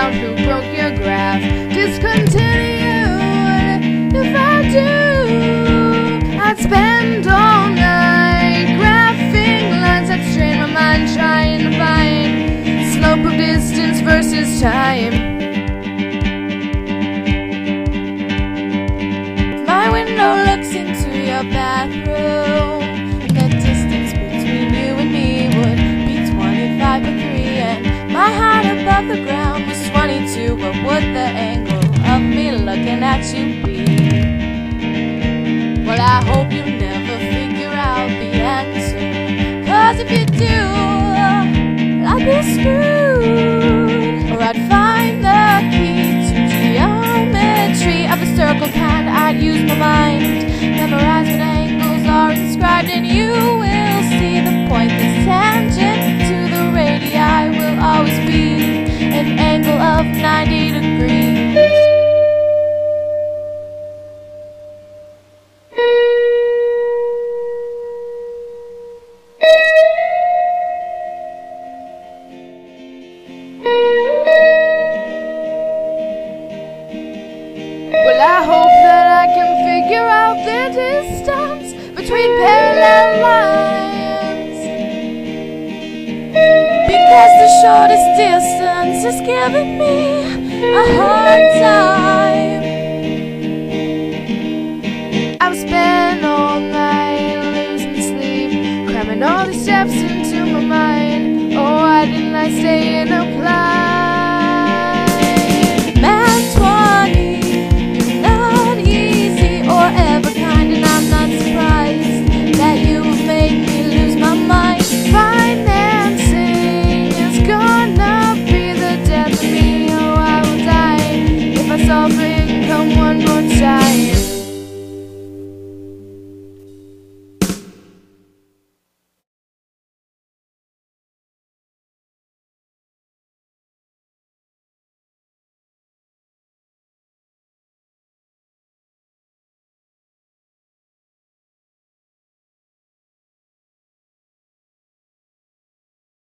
out who broke your graph. Discontinued. If I do, I'd spend all night graphing lines that strain my mind, trying to find slope of distance versus time. My window looks into your bathroom, and the distance between you and me would be 25 or 3, and my height above the ground was 22. What would the angle of me looking at you be? Well, I hope you never figure out the answer, 'cause if you do, I'd be screwed. Or I'd find the key to geometry of the circle kind. I'd use my mind, memorize what angles are inscribed, and you will see the point that's tangent to the radii will always be an angle of 90 degrees. Well, I hope that I can figure out the distance between parallel lines, because the shortest distance is giving me a hard time. I've spent all night losing sleep, cramming all these steps into my mind. Oh, why didn't I stay and apply?